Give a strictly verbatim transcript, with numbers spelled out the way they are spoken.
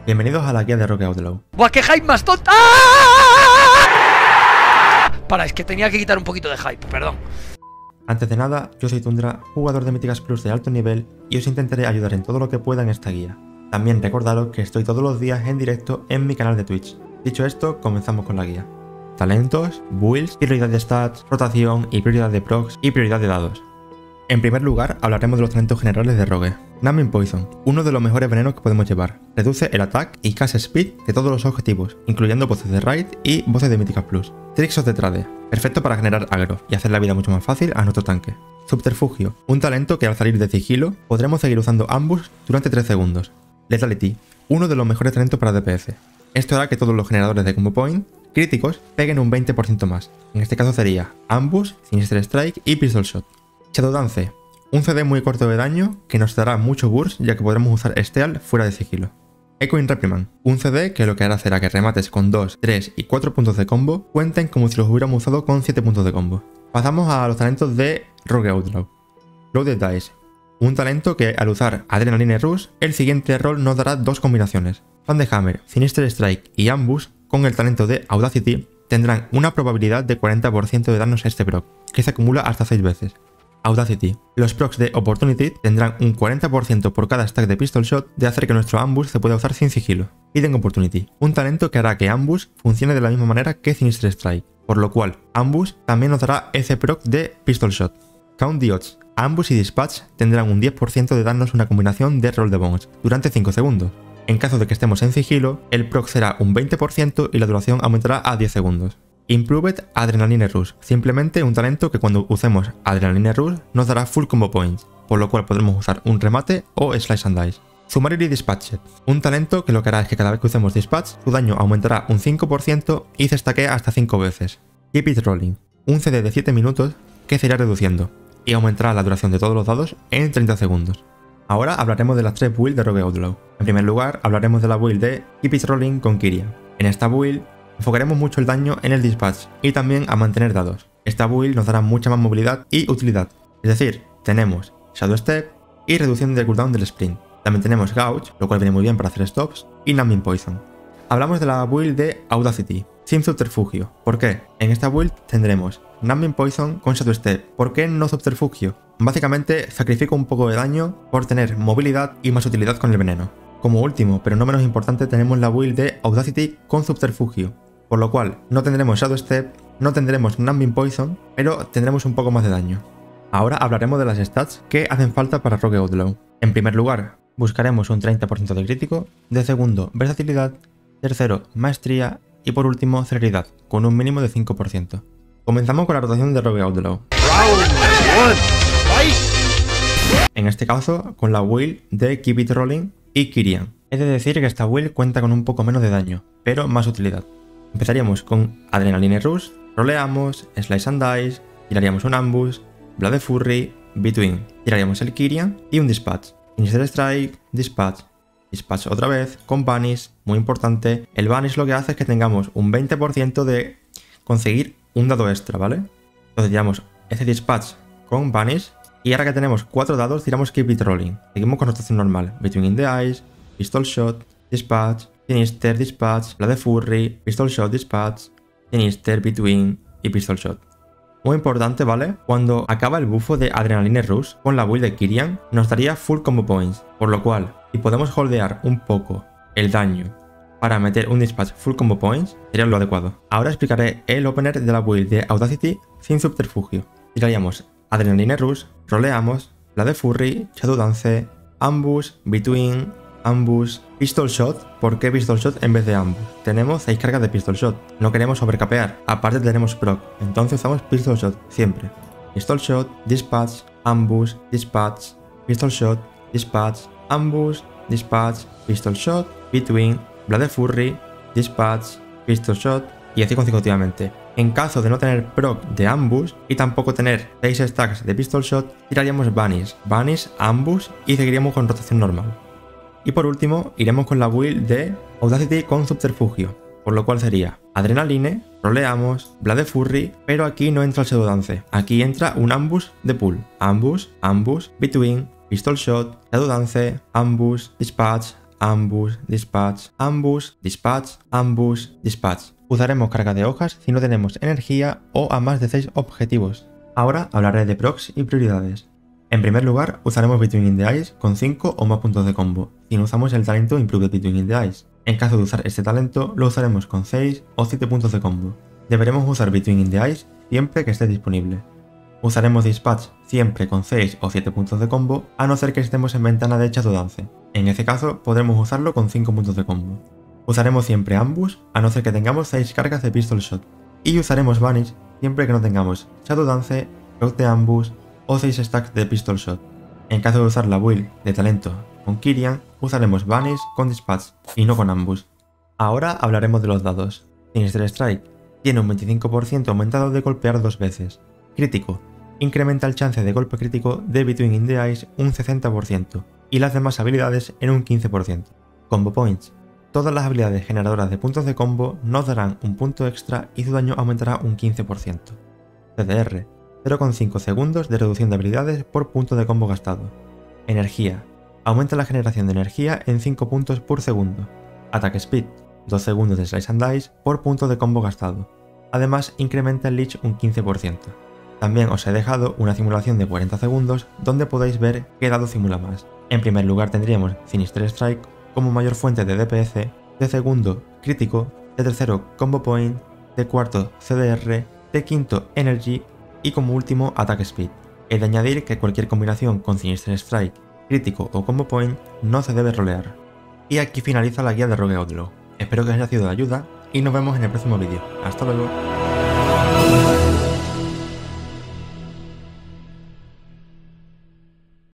Bienvenidos a la guía de Rogue Outlaw. ¡Buah, qué hype más tonta! ¡Ah! Para, es que tenía que quitar un poquito de hype, perdón. Antes de nada, yo soy Tundra, jugador de Míticas Plus de alto nivel, y os intentaré ayudar en todo lo que pueda en esta guía. También recordaros que estoy todos los días en directo en mi canal de Twitch. Dicho esto, comenzamos con la guía. Talentos, builds, prioridad de stats, rotación y prioridad de procs y prioridad de dados. En primer lugar, hablaremos de los talentos generales de Rogue. Numbing Poison, uno de los mejores venenos que podemos llevar. Reduce el attack y cast speed de todos los objetivos, incluyendo voces de raid y voces de Míticas Plus. Tricks of the Trade, perfecto para generar aggro y hacer la vida mucho más fácil a nuestro tanque. Subterfugio, un talento que al salir de sigilo podremos seguir usando ambush durante tres segundos. Lethality, uno de los mejores talentos para D P S. Esto hará que todos los generadores de combo point críticos peguen un veinte por ciento más. En este caso sería ambush, sinister strike y pistol shot. Shadow Dance, un C D muy corto de daño que nos dará mucho burst ya que podremos usar Steal fuera de sigilo. Echoing Reprimand, un C D que lo que hará será que remates con dos, tres y cuatro puntos de combo cuenten como si los hubiéramos usado con siete puntos de combo. Pasamos a los talentos de Rogue Outlaw. Loaded Dice, un talento que al usar Adrenaline Rush, el siguiente rol nos dará dos combinaciones. Fan de Hammer, Sinister Strike y Ambush con el talento de Audacity tendrán una probabilidad de cuarenta por ciento de darnos este proc, que se acumula hasta seis veces. Audacity. Los procs de Opportunity tendrán un cuarenta por ciento por cada stack de Pistol Shot de hacer que nuestro Ambush se pueda usar sin sigilo. Hidden Opportunity. Un talento que hará que Ambush funcione de la misma manera que Sinister Strike, por lo cual Ambush también nos dará ese proc de Pistol Shot. Count the Odds. Ambush y Dispatch tendrán un diez por ciento de darnos una combinación de Roll the Bones durante cinco segundos. En caso de que estemos en sigilo, el proc será un veinte por ciento y la duración aumentará a diez segundos. Improved Adrenaline Rush, simplemente un talento que cuando usemos Adrenaline Rush nos dará full combo points, por lo cual podremos usar un remate o Slice and Dice. Summarily Dispatched, un talento que lo que hará es que cada vez que usemos Dispatch, su daño aumentará un cinco por ciento y se stackea hasta cinco veces. Keep It Rolling, un C D de siete minutos que se irá reduciendo, y aumentará la duración de todos los dados en treinta segundos. Ahora hablaremos de las tres builds de Rogue Outlaw. En primer lugar, hablaremos de la build de Keep It Rolling con Kyrian. En esta build, enfocaremos mucho el daño en el dispatch y también a mantener dados. Esta build nos dará mucha más movilidad y utilidad. Es decir, tenemos Shadow Step y reducción del cooldown del sprint. También tenemos Gouge, lo cual viene muy bien para hacer stops, y Numbing Poison. Hablamos de la build de Audacity, sin subterfugio. ¿Por qué? En esta build tendremos Numbing Poison con Shadow Step. ¿Por qué no subterfugio? Básicamente sacrifico un poco de daño por tener movilidad y más utilidad con el veneno. Como último, pero no menos importante, tenemos la build de Audacity con subterfugio. Por lo cual, no tendremos Shadow Step, no tendremos Numbing Poison, pero tendremos un poco más de daño. Ahora hablaremos de las stats que hacen falta para Rogue Outlaw. En primer lugar, buscaremos un treinta por ciento de crítico, de segundo, versatilidad, tercero, maestría y por último, celeridad, con un mínimo de cinco por ciento. Comenzamos con la rotación de Rogue Outlaw. En este caso, con la build de Keep It Rolling y Kyrian. Es de decir que esta build cuenta con un poco menos de daño, pero más utilidad. Empezaríamos con Adrenaline Rush, roleamos, Slice and Dice, tiraríamos un Ambush, Blood Fury, Between, tiraríamos el Kyrian y un Dispatch. Sinister Strike, Dispatch, Dispatch otra vez, con Vanish, muy importante. El Vanish lo que hace es que tengamos un veinte por ciento de conseguir un dado extra, ¿vale? Entonces tiramos ese Dispatch con Vanish y ahora que tenemos cuatro dados tiramos Keep It Rolling. Seguimos con rotación normal, Between in the Eyes, Pistol Shot, Dispatch, Sinister, Dispatch, Blood Fury, Pistol Shot, Dispatch, Sinister, Between y Pistol Shot. Muy importante, ¿vale? Cuando acaba el bufo de Adrenaline Rush con la build de Kyrian, nos daría full combo points, por lo cual, si podemos holdear un poco el daño para meter un Dispatch full combo points, sería lo adecuado. Ahora explicaré el opener de la build de Audacity sin subterfugio. Tiraríamos Adrenaline Rush, roleamos, Blood Fury, Shadow Dance, Ambush, Between, Ambush, Pistol Shot. ¿Por qué Pistol Shot en vez de Ambush? Tenemos seis cargas de Pistol Shot, no queremos overcapear, aparte tenemos proc, entonces usamos Pistol Shot siempre. Pistol Shot, Dispatch, Ambush, Dispatch, Pistol Shot, Dispatch, Ambush, Dispatch, Pistol Shot, Between, Blood Fury, Dispatch, Pistol Shot y así consecutivamente. En caso de no tener proc de Ambush y tampoco tener seis stacks de Pistol Shot, tiraríamos Vanish, Vanish, Ambush y seguiríamos con rotación normal. Y por último, iremos con la build de Audacity con subterfugio, por lo cual sería Adrenaline, roleamos, Blood Fury, pero aquí no entra el Shadow Dance, aquí entra un Ambush de pool. Ambush, Ambush, Between, Pistol Shot, Shadow Dance, Ambush, Dispatch, ambush, dispatch, ambush, dispatch, ambush, dispatch. Usaremos carga de hojas si no tenemos energía o a más de seis objetivos. Ahora hablaré de procs y prioridades. En primer lugar, usaremos Between in the Eyes con cinco o más puntos de combo, si no usamos el talento Improved Between in the Eyes. En caso de usar este talento, lo usaremos con seis o siete puntos de combo. Deberemos usar Between in the Eyes siempre que esté disponible. Usaremos Dispatch siempre con seis o siete puntos de combo, a no ser que estemos en ventana de Shadow Dance. En ese caso, podremos usarlo con cinco puntos de combo. Usaremos siempre Ambush, a no ser que tengamos seis cargas de Pistol Shot. Y usaremos Vanish siempre que no tengamos Shadow Dance, Proc de Ambush o seis stacks de Pistol Shot. En caso de usar la build de talento con Kyrian, usaremos Vanish con Dispatch y no con Ambush. Ahora hablaremos de los dados. Sinister Strike tiene un veinticinco por ciento aumentado de golpear dos veces. Crítico incrementa el chance de golpe crítico de Between in the Eyes un sesenta por ciento y las demás habilidades en un quince por ciento. Combo Points. Todas las habilidades generadoras de puntos de combo nos darán un punto extra y su daño aumentará un quince por ciento. C D R. cero coma cinco segundos de reducción de habilidades por punto de combo gastado. Energía. Aumenta la generación de energía en cinco puntos por segundo. Attack Speed. dos segundos de Slice and Dice por punto de combo gastado. Además, incrementa el Leech un quince por ciento. También os he dejado una simulación de cuarenta segundos donde podéis ver qué dado simula más. En primer lugar tendríamos Sinister Strike como mayor fuente de D P S, de segundo Crítico, de tercero Combo Point, de cuarto C D R, de quinto Energy y como último Attack Speed. He de añadir que cualquier combinación con Sinister Strike, Crítico o Combo Point no se debe rolear. Y aquí finaliza la guía de Rogue Outlaw. Espero que os haya sido de ayuda y nos vemos en el próximo vídeo. Hasta luego.